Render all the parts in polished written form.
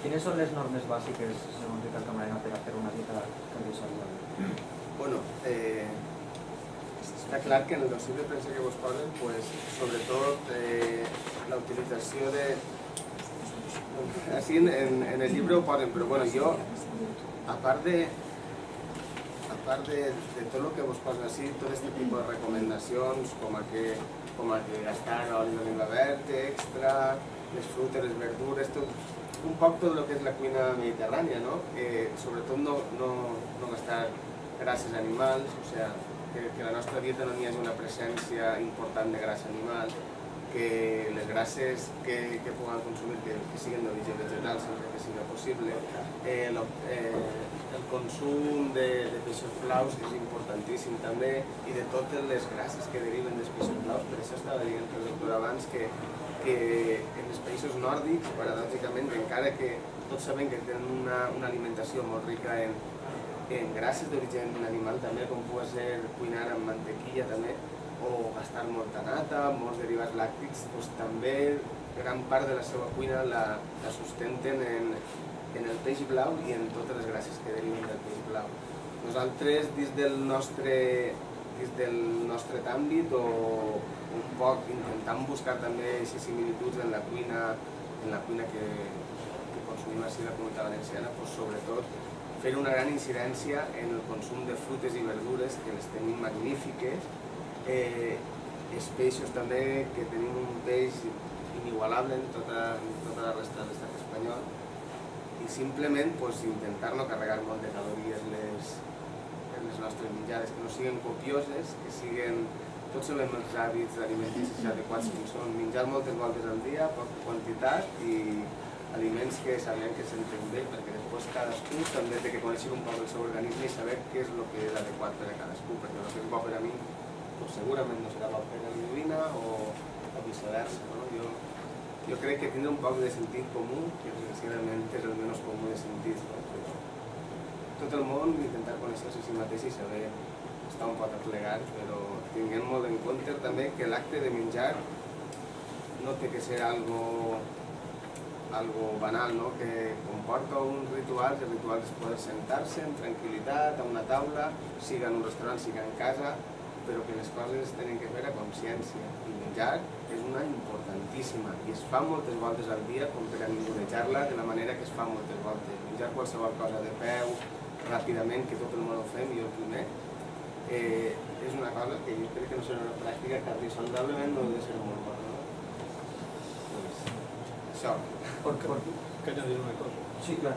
Quines són les normes bàsiques, segons Ricard Camarena, per a fer una dieta cardiosaludable? Bueno, està clar que en el dossier de premsa que vos posen, sobretot la utilització de... Així en el llibre ho posen, però bueno, jo, a part de tot el que vos posen així, tot aquest tipus de recomanacions, com a que gastar oli d'oliva verd extra, les frutes, les verdures, un poc tot el que és la cuina mediterrània, no? Sobretot no gastar grasses animals, o sigui, que la nostra dieta no hi hagi una presència important de grassa animal, que les grasses que puguem consumir que siguin d'origen vegetal sempre que sigui possible. El consum de peixos blaus és importantíssim també, i de totes les grasses que deriven dels peixos blaus. Per això estava dient el doctor abans que en els països nòrdics, paradògicament, encara que tots sabem que tenen una alimentació molt rica en grasses d'origen animal, també, com pot ser cuinar amb mantequilla també, o gastar molta nata, molts derivats làctics, doncs també gran part de la seva cuina la sustenten en el peix blau i en totes les grasses que deriven del peix blau. Nosaltres, dins del nostre àmbit, o un poc intentant buscar també similituds en la cuina que consumim així a la Comunitat Valenciana, doncs sobretot fer una gran incidència en el consum de frutes i verdures, que les tenim magnífiques, els peixos també, que tenim un peix inigualable en tota la resta de l'estat espanyol, i simplement intentar no carregar molt de calories les nostres menjades, que no siguin copioses, que siguin... Tots sabem els hàbits alimenticis adequats que són menjar moltes voltes al dia, poca quantitat i aliments que sabem que s'entén bé, perquè després cadascú també té que conèixer un poc el seu organisme i saber què és el que és adequat per a cadascú, perquè el que és bo per a mi segurament no serà bo per a mi o viceversa. Jo crec que tindre un poc de sentit comú, que desgraciadament és el menys comú de sentit, tot el món intentar conèixer-se a si mateix i saber estar un poc aplegat, però tinguem molt en compte també que l'acte de menjar no té que ser algo banal, que comporta uns rituals, els rituals és poder sentar-se en tranquil·litat a una taula, siga en un restaurant, siga en casa, però que les coses es tenen que fer a consciència. I menjar és una importantíssima i es fa moltes voltes al dia com per a ningunejar-la de la manera que es fa moltes voltes. Menjar qualsevol cosa de peu, ràpidament, que tot el món ho fem, i jo primer, és una cosa que jo crec que no serà una pràctica que saludablement no ha de ser molt bona. Això. Que añadir una cosa. Sí, clar.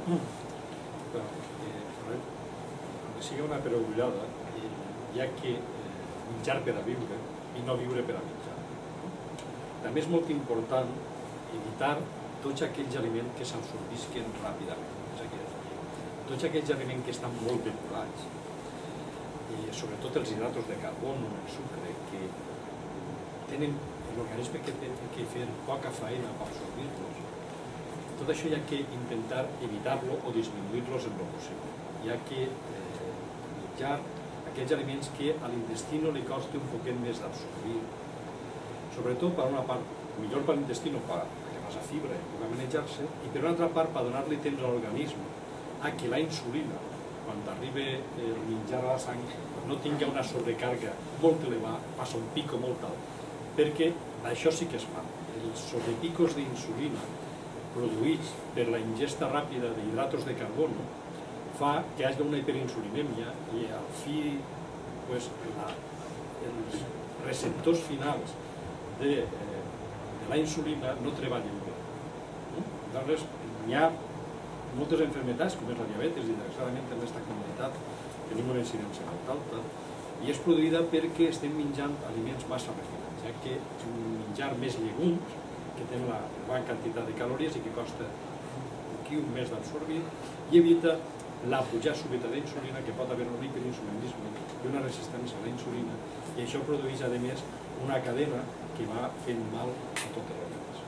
Aunque siga una perogullada, hi ha que menjar per a viure i no viure per a menjar. També és molt important evitar tots aquells aliments que s'absorbisquen ràpidament. Tots aquells aliments que estan molt depurats, i sobretot els hidratos de carboni o el sucre, que tenen l'organisme que té que fer poca feina per absorbir-los. Tot això hi ha que intentar evitar-lo o disminuir-los en el possible. Hi ha que menjar aquells aliments que a l'intestino li costi un poquet més d'absorbir. Sobretot, per una part, millor per l'intestino, perquè passa fibra i puga manejar-se, i per una altra part, per donar-li temps a l'organisme a que la insulina, quan arriba el menjar a la sang, no tingui una sobrecàrrega molt elevada, passa un pico molt alt, perquè això sí que es fa. Els sobrepicos d'insulina produïts per la ingesta ràpida d'hidratos de carboni fa que hi hagi una hiperinsulinèmia i al fi els receptors finals de la insulina no treballen bé. Llavors, hi ha moltes malalties, com és la diabetes, i desgraciadament en aquesta comunitat tenim una incidència molt alta, i és produïda perquè estem menjant aliments massa refinats, ja que menjar més llegums, que tenen la gran quantitat de calories i que costa un quiu més d'absorbir, i evita la pujada súbita d'insulina, que pot haver un hiperinsulinisme i una resistència a la insulina, i això produeix, a més, una cadena que va fent mal a totes les organismes.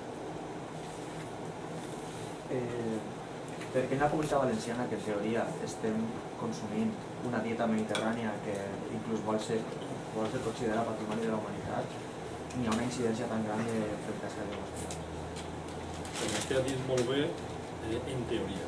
Perquè en la Comunitat Valenciana, que en teoria estem consumint una dieta mediterrània que inclús vol ser considerada patrimoni de la humanitat, n'hi ha una incidència tan gran de fracàs cardiovascular. Com vostè ha dit molt bé, en teoria,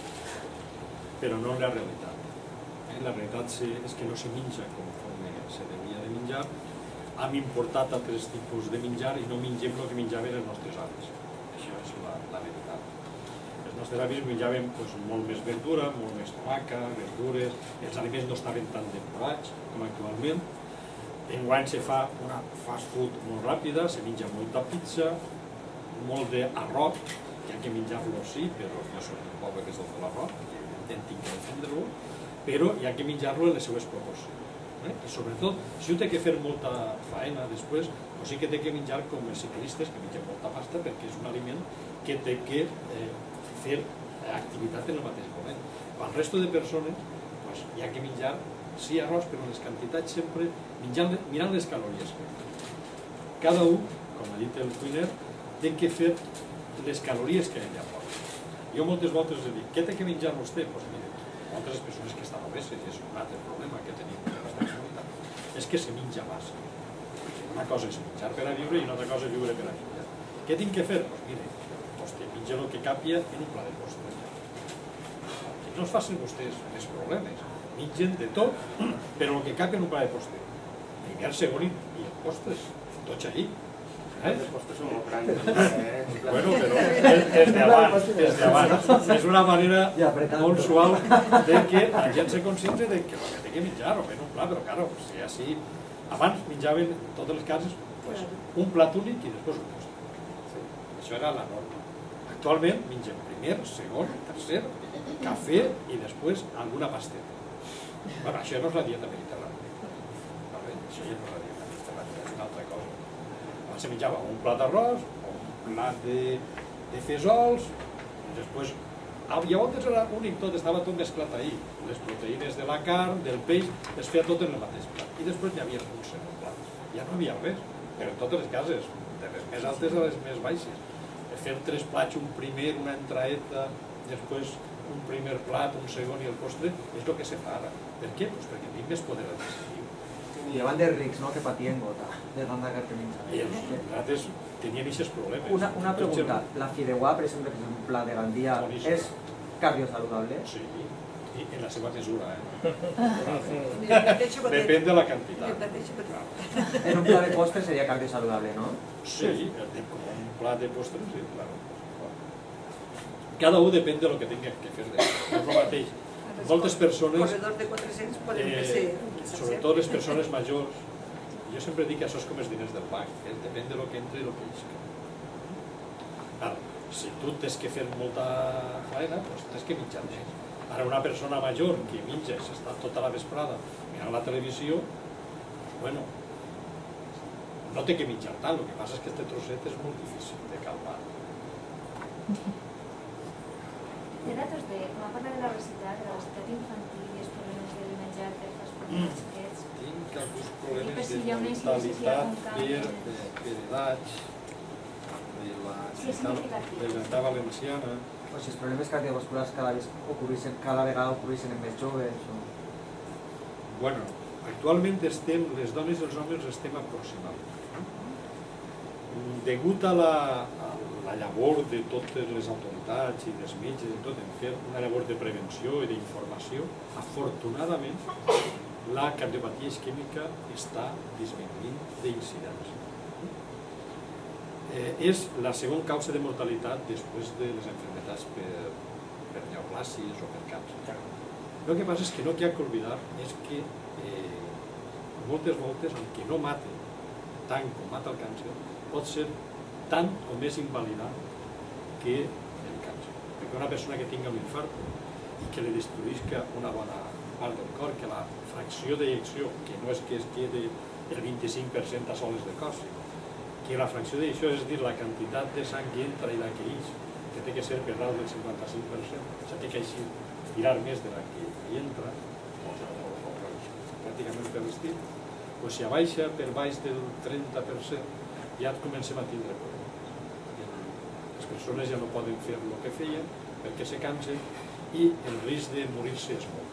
però no en la realitat. La realitat és que no se menja conforme se devia de menjar. Hem importat altres tipus de menjar i no mengem el que menjaven els nostres avis. Això és la veritat. Els nostres avis menjaven molt més verdura, molt més tomaca, verdures, els aliments no estaven tan depurats com actualment. Enguany se fa una fast food molt ràpida, se menja molta pizza, molt d'arròs, que hi ha que menjar-lo sí, però jo soc un poble que és el de l'arròs, intento defendre-lo, però hi ha que menjar-lo en les seues proporcions. I sobretot, si un té que fer molta faena després, o sí que té que menjar com els ciclistes, que mengen molta pasta, perquè és un aliment que té que fer activitat en el mateix moment. Pel resto de persones, hi ha que menjar, sí, arròs, però en les quantitats sempre, mirant les calories. Cada un, com ha dit el cuiner, té que fer les calories que ella pot. Jo moltes voltes he dit, què té que menjar vostè? Doncs mira, moltes persones que estan obeses, i és un altre problema que tenim en la nostra comunitat, és que se menja massa. Una cosa és menjar per a viure i una altra cosa és viure per a menjar. Què tinc que fer? Doncs mire, menja el que càpia en un pla de postres. Que no es facin vostès més problemes. Mengen de tot, però el que càpia en un pla de postres. Primer, segon i els postres, tots allí. Els postres són molt grans. Bueno, però des d'abans. És una manera molt suau de que la gent se consciente de que el que té que menjar o en un pla, però claro, si així abans menjaven totes les cases un plat únic i després un postre. Això era la norma. Actualment mengem primer, segon, tercer, cafè i després alguna pasteta. Bueno, això no és la dieta mediterrània. Això ja no és la dieta mediterrània, és una altra cosa. Abans se menjava un plat d'arròs, un plat de fesols, després i a voltes era únic tot, estava tot mesclat ahí. Les proteïnes de la carn, del peix, es feia tot en el mateix plat. I després n'hi havia un segon plat. Ja no hi havia res, però en totes les cases, de les més altes a les més baixes. Fer 3 plats, un primer, una entraeta, després un primer plat, un segon i el postre, és el que se fa ara. Per què? Doncs perquè tinc més poder adquisitiu. I davant de rics, no?, que patien gota, de tanta que menjaven. I els altres tenien aquests problemes. Una pregunta, la fideuà, per exemple, que és un plat de Gandia, és cardiosaludable? Sí, i en la seva mesura. Depèn de la quantitat. En un plat de postre seria cardiosaludable, no? Sí, com un plat de postre, sí, claro. Cada un depèn de lo que tinga que fer. No és el mateix. Moltes persones, sobretot les persones majors, jo sempre dic que això és com els diners del banc, depèn de lo que entra i lo que isca. Ara, si tu tens que fer molta faena, doncs tens que menjar més. Ara, una persona major que menja i s'està tota la vesprada mirant la televisió, bueno, no té que menjar tant, el que passa és que aquest trosset és molt difícil de calmar. Té datos de, com a part de l'obesitat infantil i els problemes del menjar per als petits xiquets? Tinc alguns problemes de mortalitat per edats, de l'edat valenciana. O si els problemes cardiovasculars cada vegada ocorreixen en més joves. Bueno, actualment les dones i els homes estem aproximant. Degut a la llavor de totes les autoritats i dels metges i tot, en fer una llavor de prevenció i d'informació, afortunadament la cardiopatia isquèmica està disminuint d'incidència. És la segona causa de mortalitat després de les malalties per neoplasis o per càncer. El que passa és que no hi ha que oblidar és que moltes voltes, aunque no mate tant com mata el càncer, pot ser tant o més invalidant que el càncer. Perquè una persona que tingui un infart i que li destruïsca una bona part del cor, que la fracció d'ejecció, que no és que es quede el 25% a soles del cos, sinó que la fracció d'ejecció, és a dir, la quantitat de sang que entra i la que ix, que té que ser per dalt del 55%, o sigui, té que eixir, tirar més de la que hi entra, o pràcticament per l'estil, doncs si abaixa per baix del 30%, ja comencem a tindre problemes. Les persones ja no poden fer el que feien perquè se cansen i el risc de morir-se és molt.